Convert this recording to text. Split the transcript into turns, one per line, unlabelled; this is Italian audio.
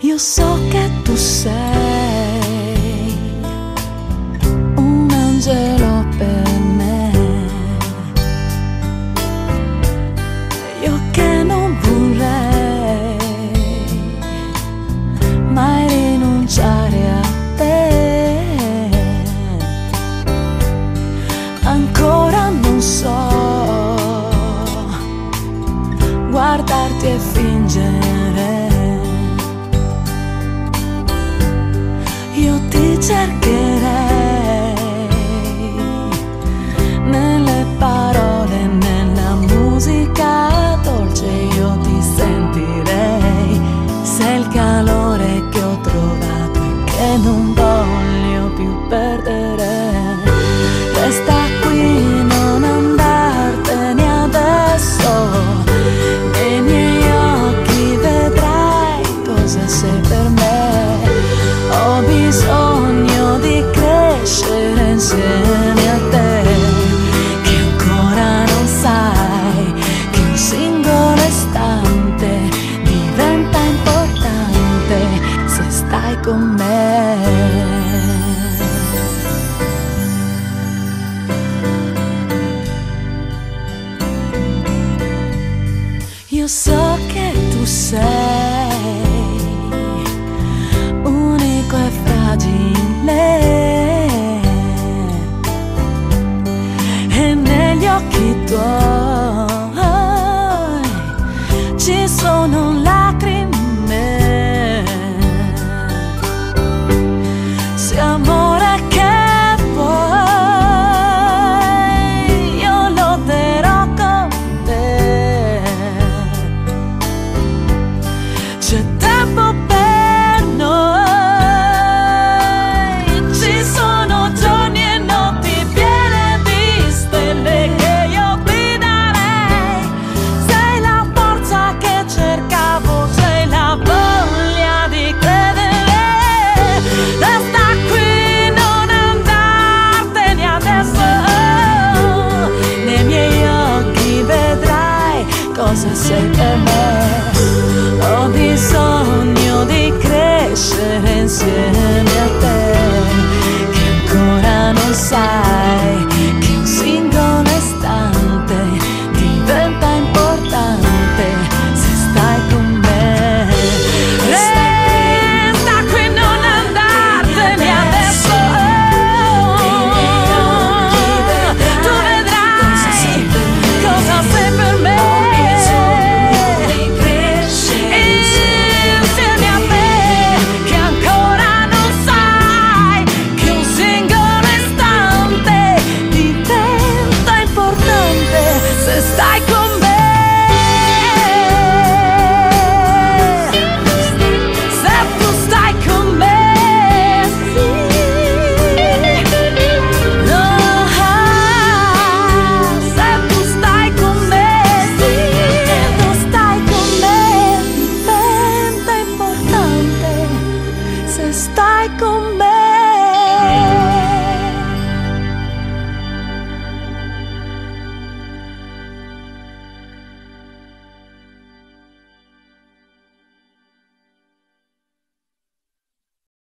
Io so che tu sei un angelo per me, io che non vorrei mai rinunciare a te. Ancora non so guardarti e fingere. Io ti cercherei nelle parole, nella musica dolce. Io ti sentirei, sei il calore che ho trovato e che non voglio più perdere. Resta qui, non andartene adesso. Nei miei occhi vedrai cosa sei per me. Ho bisogno di crescere insieme a te, che ancora non sai che un singolo istante diventa importante se stai con me. Io so che tu sei